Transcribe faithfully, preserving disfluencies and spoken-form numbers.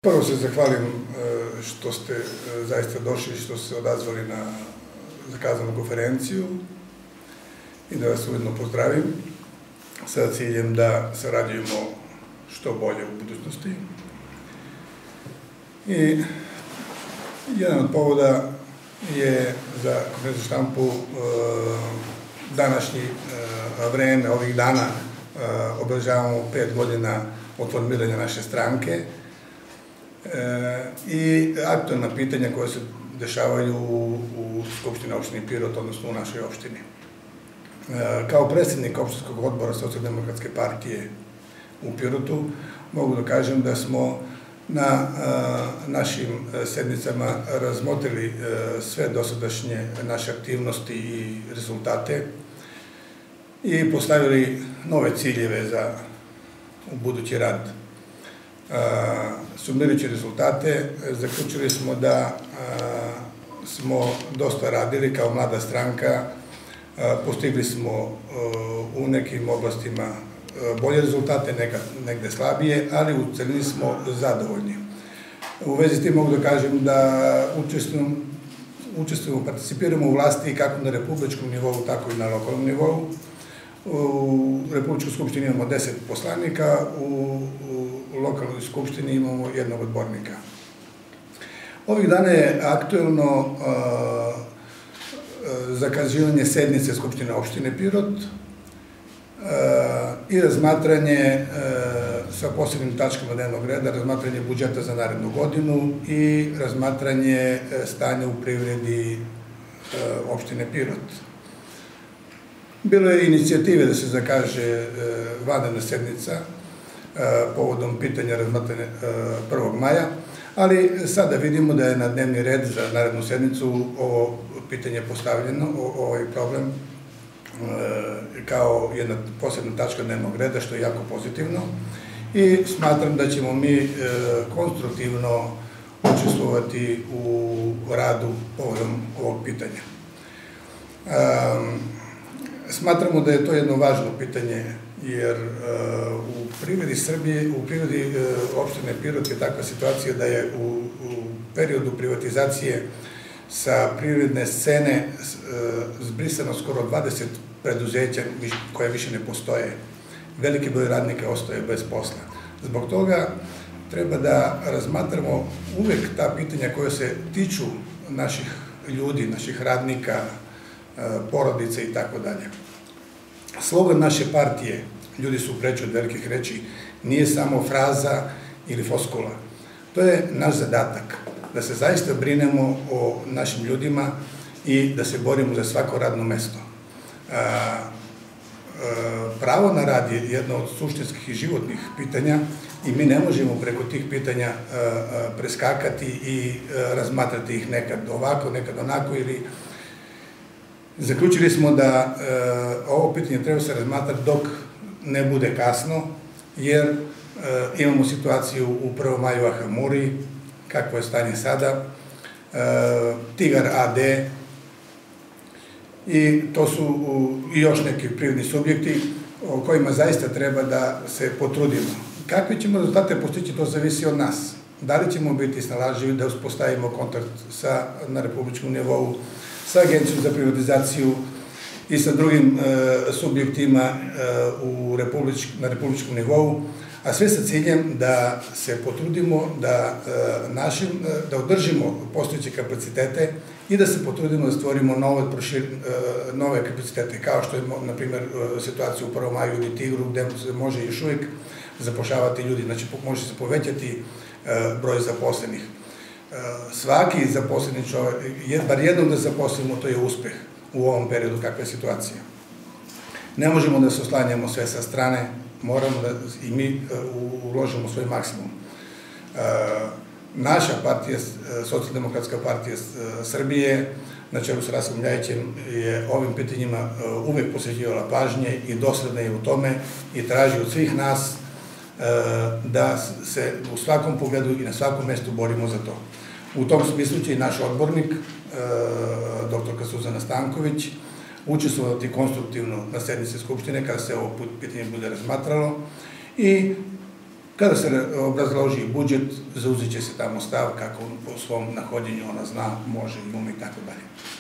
Prvo se zahvalim što ste zaista došli i što ste se odazvali na zakazanu konferenciju i da vas ujedno pozdravim sa ciljem da sarađujemo što bolje u budućnosti. I jedan od povoda je za konferenciju štampu današnji vreme, ovih dana obeležavamo pet godina od formiranja naše stranke i aktualna pitanja koja se dešavaju u Skupštini opštine Pirot, odnosno u našoj opštini. Kao predsjednik opštinskog odbora Socijaldemokratske partije u Pirotu mogu da kažem da smo na našim sednicama razmotrili sve dosadašnje naše aktivnosti i rezultate i postavili nove ciljeve za budući rad. Sumirajući rezultate, zaključili smo da smo dosta radili kao mlada stranka, postigli smo u nekim oblastima bolje rezultate, negde slabije, ali u celini smo zadovoljni. U vezi s tim mogu da kažem da učestvujemo, participiramo u vlasti kako na republičkom nivou, tako i na lokalnom nivou. U Republičkoj skupštini imamo deset poslanika, u lokalnoj skupštini imamo jednog odbornika. Ovih dana je aktuelno zakazivanje sednice Skupštine opštine Pirot i razmatranje sa posebnim tačkama dnevnog reda, razmatranje budžeta za narednu godinu i razmatranje stanja u privredi opštine Pirot. Bilo je inicijative da se zakaže vanredna sednica povodom pitanja razmatranja prvog maja, ali sada vidimo da je na dnevni red za narednu sednicu ovo pitanje postavljeno, ovaj problem kao jedna posebna tačka dnevnog reda, što je jako pozitivno i smatram da ćemo mi konstruktivno učestvovati u radu povodom ovog pitanja. Smatramo da je to jedno važno pitanje, jer u privredi Srbije, u privredi opštine Pirot je takva situacija da je u periodu privatizacije sa privredne scene zbrisano skoro dvadeset preduzeća koje više ne postoje. Veliki broj radnika ostaje bez posla. Zbog toga treba da razmatramo uvek ta pitanja koja se tiču naših ljudi, naših radnika, porodice i tako dalje. Slogan naše partije, ljudi su preči od velikih reči, nije samo fraza ili floskula. To je naš zadatak, da se zaista brinemo o našim ljudima i da se borimo za svako radno mesto. Pravo na rad je jedno od suštinskih i životnih pitanja i mi ne možemo preko tih pitanja preskakati i razmatrati ih nekad ovako, nekad onako ili zaključili smo da ovo pitanje treba se razmatrati dok ne bude kasno, jer imamo situaciju u Prvom maju Aha Muri, kakvo je stanje sada, Tigar a de i to su i još neki privredni subjekti o kojima zaista treba da se potrudimo. Kakve ćemo rezultate postići, to zavisi od nas. Da li ćemo biti snalažljivi da uspostavimo kontakt na republičkom nivou, sa Agencijom za privatizaciju i sa drugim subjektima na republičkom nivou, a sve sa ciljem da se potrudimo da održimo postojeće kapacitete i da se potrudimo da stvorimo nove kapacitete, kao što je, na primjer, situacija u Prvom maju ili Tigru, gde se može još uvijek zapošljavati ljudi, znači može se povećati broj zaposlenih. Svaki zaposleni čovjek, bar jednom da zaposlimo, to je uspeh u ovom periodu kakva je situacija. Ne možemo da se oslanjamo sve sa strane, moramo da i mi uložimo svoj maksimum. Naša partija, Socijaldemokratska partija Srbije, na čelu sa Raskom Ljajićem, je ovim pitanjima uvek posvećivala pažnje i dosledna je u tome i traži od svih nas da se u svakom pogledu i na svakom mestu borimo za to. U tom smislu će i naš odbornik, doktorka Suzana Stanković, učestvovati konstruktivno na sednici Skupštine kada se ovo pitanje bude razmatralo i Kada se obrazloži budžet, zauzet će se tamo stav kako po svom nahodjenju ona zna, može i ume i tako dalje.